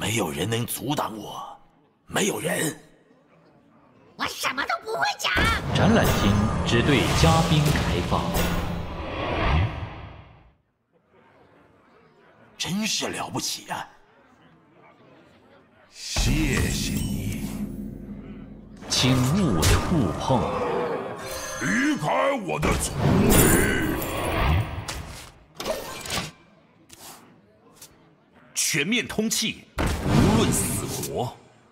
没有人能阻挡我，没有人。 我什么都不会讲。 展览厅只对嘉宾开放。 真是了不起啊！ 谢谢你。 请勿触碰。 离开我的丛林！ 全面通气，无论死活。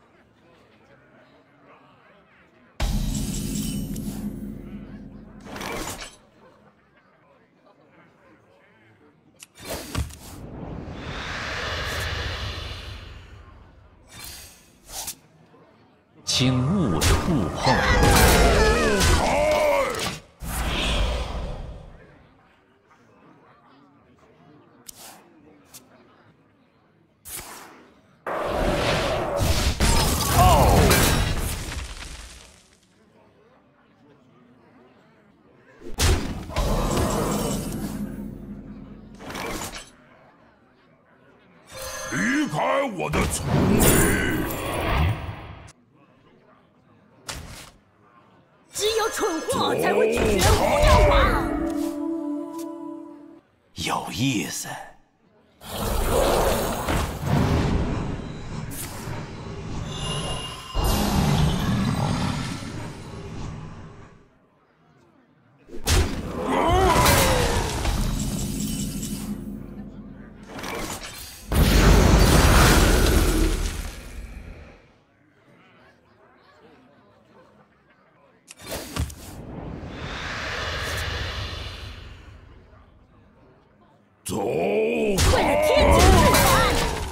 请勿触碰。 离开我的丛林！ 只有蠢货才会拒绝巫妖王。 有意思。 走为了天谴之团。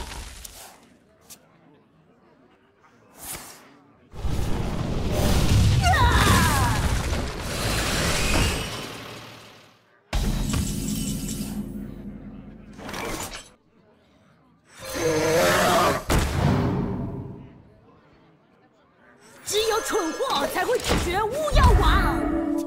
只有蠢货才会拒绝巫妖王。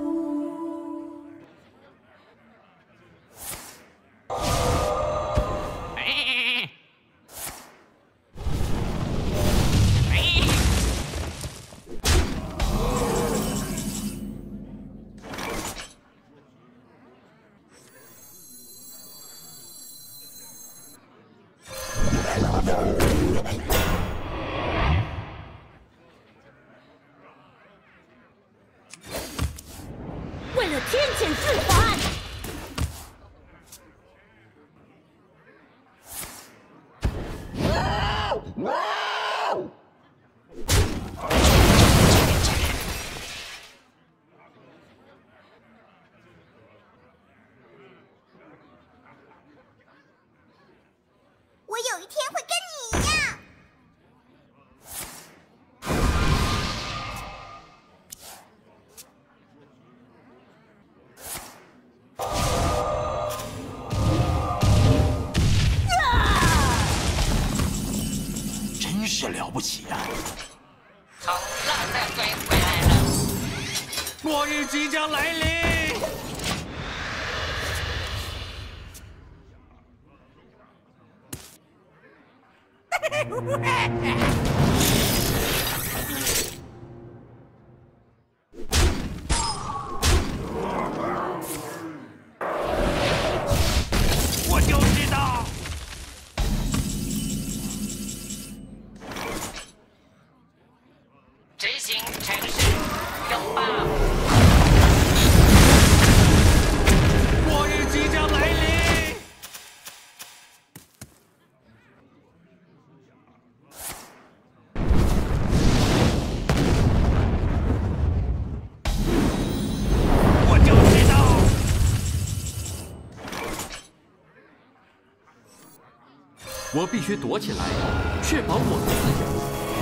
为了天谴之团。 我有一天会跟你一样。 真是了不起啊！ 从垃圾堆回来了， 末日即将来临。我就知道。 执行城市拥抱。 末日即将来临。我就知道。 我必须躲起来，确保我的自由。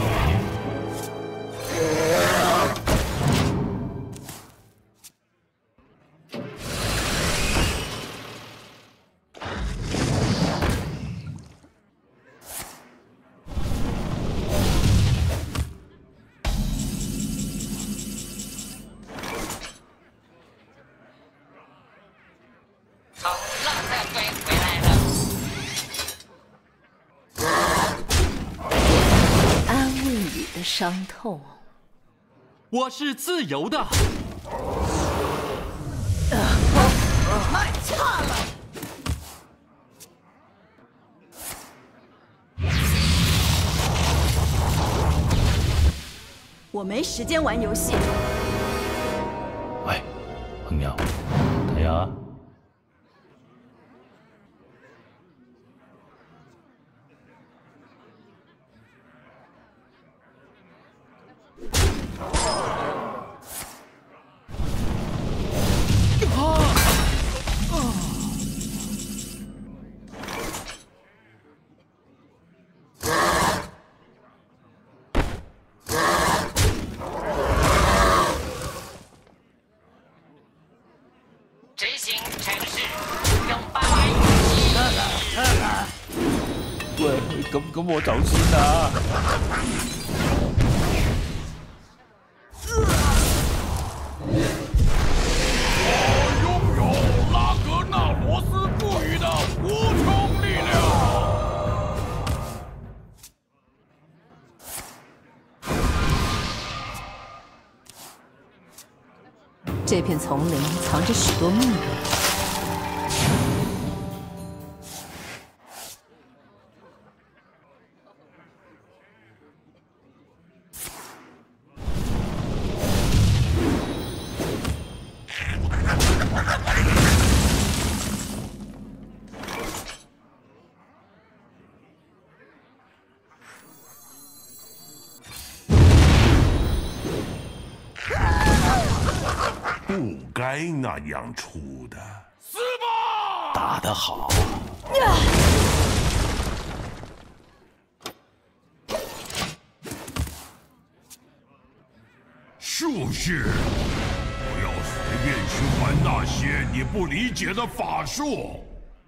从垃圾堆回来了， 伤痛。 我是自由的。 太差了！我没时间玩游戏。 喂，朋友，睇下。 执行程式，用8元语气。 喂，咁我走先啦。 我拥有拉格纳罗斯赋予的无穷力量。 这片丛林藏着许多秘密。 不该那样出的。死吧！ 打得好。 术士，不要随便去玩那些你不理解的法术。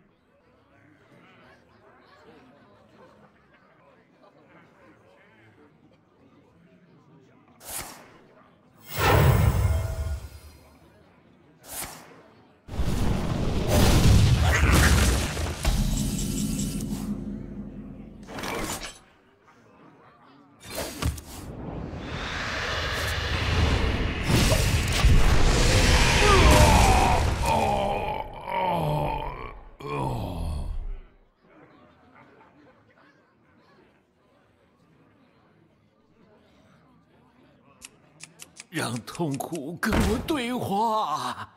让痛苦跟我对话。